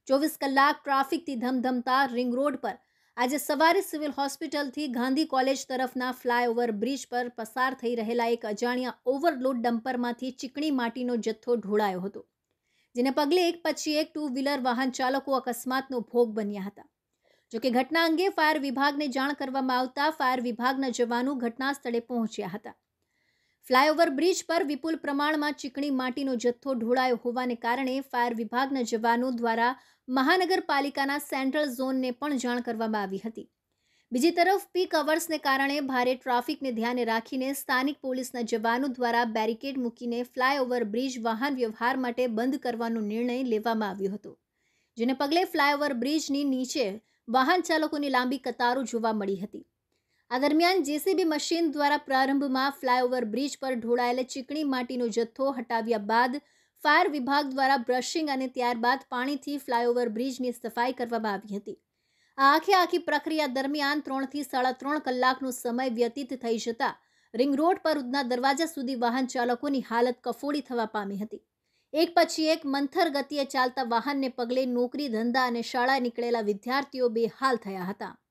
24 કલાક ટ્રાફિકથી ધમધમતા ring road પર આજે સવારે સિવિલ હોસ્પિટલથી ગાંધી કોલેજ તરફના ફ્લાયઓવર બ્રિજ પર પસાર થઈ રહેલા એક અજાણ્યા ઓવરલોડ ડમ્પરમાંથી ચીકણી માટીનો જથ્થો ઢોળાયો હતો, જેને પગલે એક પછી એક ટુ વ્હીલર વાહન ચાલકો અકસ્માતનો ભોગ બન્યા હતા. જોકે ઘટના અંગે ફાયર વિભાગને જાણ કરવામાં આવતા ફાયર વિભાગના જવાનો ઘટના સ્થળે પહોંચ્યા હતા. ફ્લાયઓવર બ્રિજ પર વિપુલ પ્રમાણમાં ચીકણી માટીનો જથ્થો ઢોળાયો હોવાને કારણે ફાયર વિભાગના જવાનો દ્વારા મહાનગરપાલિકાના સેન્ટ્રલ ઝોનને પણ જાણ કરવામાં આવી હતી. બીજી તરફ પીક અવર્સને કારણે ભારે ટ્રાફિકને ધ્યાને રાખીને સ્થાનિક પોલીસના જવાનો દ્વારા બેરિકેડ મૂકીને ફ્લાયઓવર બ્રિજ વાહન વ્યવહાર માટે બંધ કરવાનો નિર્ણય લેવામાં આવ્યો હતો, જેને પગલે ફ્લાયઓવર બ્રિજની નીચે વાહન ચાલકોની લાંબી કતારો જોવા મળી હતી. આ દરમિયાન જેસીબી મશીન દ્વારા પ્રારંભમાં ફ્લાયઓવર બ્રિજ પર ઢોળાયેલ ચીકણી માટીનો જથ્થો હટાવ્યા બાદ ફાયર વિભાગ દ્વારા બ્રશિંગ અને ત્યારબાદ પાણીથી ફ્લાયઓવર બ્રિજની સફાઈ કરવામાં આવી હતી. આ આખી પ્રક્રિયા દરમિયાન 3 થી 3.5 કલાકનો સમય વ્યતીત થઈ જતા રિંગ રોડ પર ઉધના દરવાજા સુધી વાહન ચાલકોની હાલત કફોડી થવા પામી હતી. એક પછી એક મંથર ગતિએ ચાલતા વાહનને પગલે નોકરી ધંધા અને શાળાએ નીકળેલા વિદ્યાર્થીઓ બેહાલ થયા હતા.